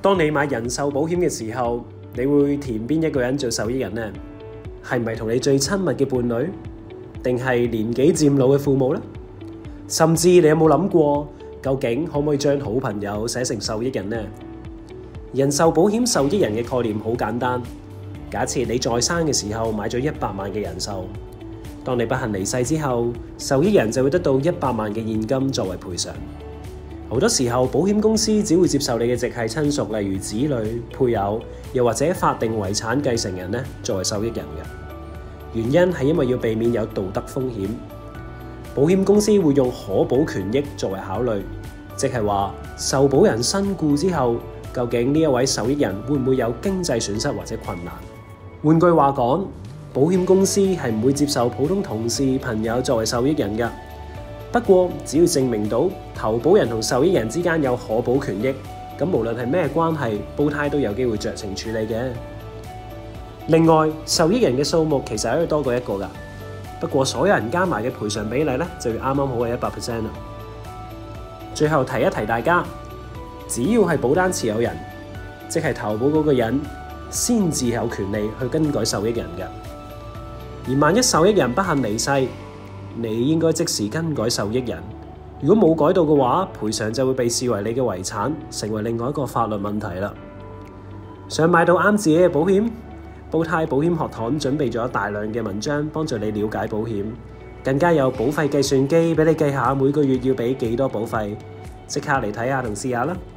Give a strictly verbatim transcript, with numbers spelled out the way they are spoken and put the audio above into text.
當你買人壽保險嘅時候，你會填邊一個人做受益人呢？係咪同你最親密嘅伴侶，定係年紀漸老嘅父母呢？甚至你有冇諗過，究竟可唔可以將好朋友寫成受益人呢？人壽保險受益人嘅概念好簡單，假設你在生嘅時候買咗一百萬嘅人壽，當你不幸離世之後，受益人就會得到一百萬嘅現金作為賠償。好多時候，保險公司只會接受你嘅直系親屬，例如子女、配偶，又或者法定遺產繼承人咧，作為受益人嘅。原因係因為要避免有道德風險，保險公司會用可保權益作為考慮，即係話受保人身故之後，究竟呢一位受益人會唔會有經濟損失或者困難？換句話講，保險公司係唔會接受普通同事、朋友作為受益人嘅。不過，只要證明到投保人同受益人之間有可保權益，咁無論係咩關係，保胎都有機會酌情處理嘅。另外，受益人嘅數目其實可以多過一個㗎，不過所有人加埋嘅賠償比例咧，就要啱啱好係一百 percent 啦。最後提一提大家，只要係保單持有人，即係投保嗰個人，先至有權利去更改受益人嘅。而萬一受益人不幸離世，你應該即時更改受益人。如果冇改到嘅話，賠償就會被視為你嘅遺產，成為另外一個法律問題啦。想買到啱自己嘅保險，保泰保險學堂準備咗大量嘅文章，幫助你了解保險，更加有保費計算機俾你計下每個月要俾幾多保費。即刻嚟睇下同試下啦〜